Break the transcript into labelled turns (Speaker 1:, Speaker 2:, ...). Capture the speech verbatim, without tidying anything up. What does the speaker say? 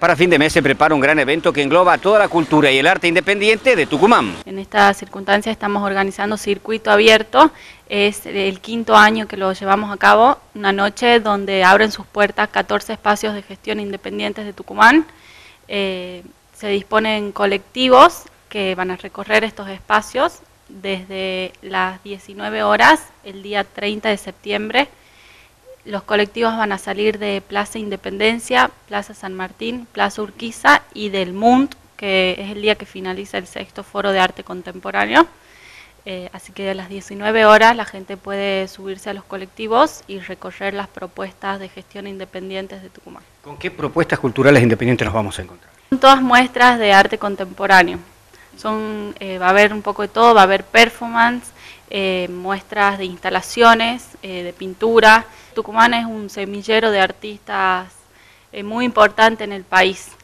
Speaker 1: Para fin de mes se prepara un gran evento que engloba toda la cultura y el arte independiente de Tucumán.
Speaker 2: En esta circunstancia estamos organizando Circuito Abierto, es el quinto año que lo llevamos a cabo, una noche donde abren sus puertas catorce espacios de gestión independientes de Tucumán. Eh, se disponen colectivos que van a recorrer estos espacios desde las diecinueve horas, el día treinta de septiembre. Los colectivos van a salir de Plaza Independencia, Plaza San Martín, Plaza Urquiza y del Munt, que es el día que finaliza el sexto Foro de Arte Contemporáneo. Eh, así que a las diecinueve horas la gente puede subirse a los colectivos y recorrer las propuestas de gestión independientes de Tucumán.
Speaker 1: ¿Con qué propuestas culturales independientes nos vamos a encontrar?
Speaker 2: Son todas muestras de arte contemporáneo. Son, eh, va a haber un poco de todo, va a haber performance, eh, muestras de instalaciones, eh, de pintura. Tucumán es un semillero de artistas eh, muy importante en el país.